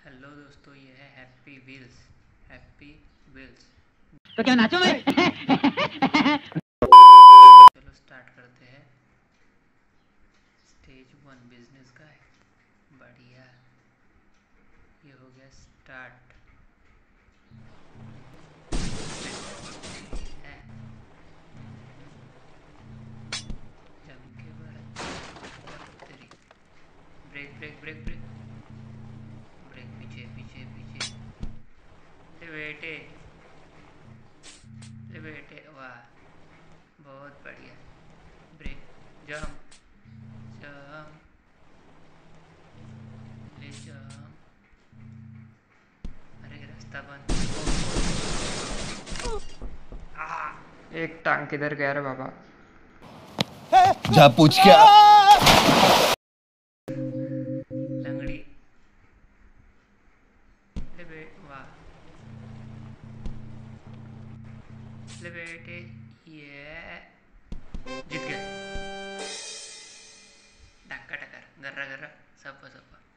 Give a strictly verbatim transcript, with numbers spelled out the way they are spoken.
Hello दोस्तों, ये है हैप्पी व्हील्स। Happy wheels. तो क्या नाचो मैं? चलो स्टार्ट करते हैं। स्टेज वन बिजनेस का है। बढ़िया, ये हो गया स्टार्ट। जम के भारत तेरी। Break break break break break. पीछे पीछे पीछे। ले बेटे, ले बेटे, वाह बहुत बढ़िया। ब्रेक, जम जम, ले जम। अरे रास्ता बंद। आ, एक टांग किधर गया रे बाबा। जा पूछ क्या। लंगड़ी, ले बे, वाह, ले बेटे, ये जीत गए। टक्कर टक्कर, गर्रा गर्रा, सब सब।